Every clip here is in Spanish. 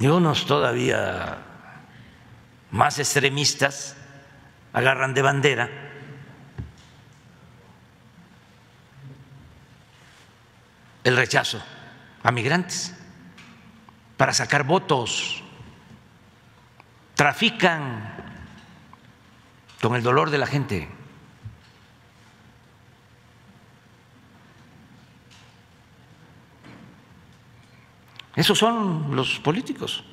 y unos todavía más extremistas agarran de bandera el rechazo a migrantes para sacar votos, trafican con el dolor de la gente. Esos son los políticos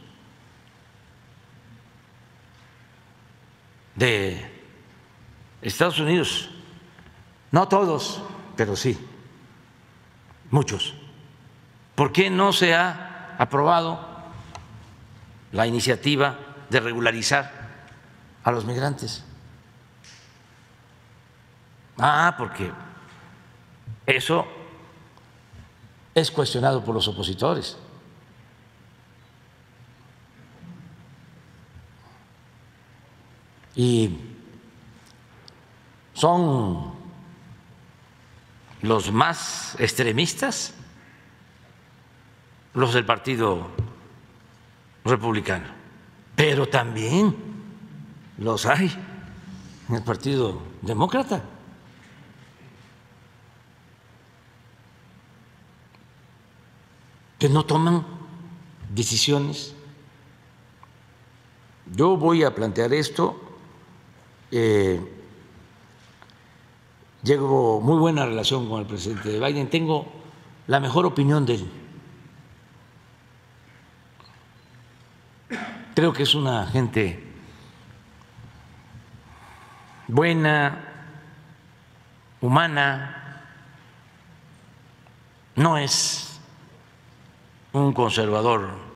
de Estados Unidos, no todos, pero sí, muchos. ¿Por qué no se ha aprobado la iniciativa de regularizar a los migrantes? Porque eso es cuestionado por los opositores. Y son los más extremistas los del Partido Republicano, pero también los hay en el Partido Demócrata. Que no toman decisiones. Yo voy a plantear esto. Llevo muy buena relación con el presidente Biden, tengo la mejor opinión de él. Creo que es una gente buena, humana, no es un conservador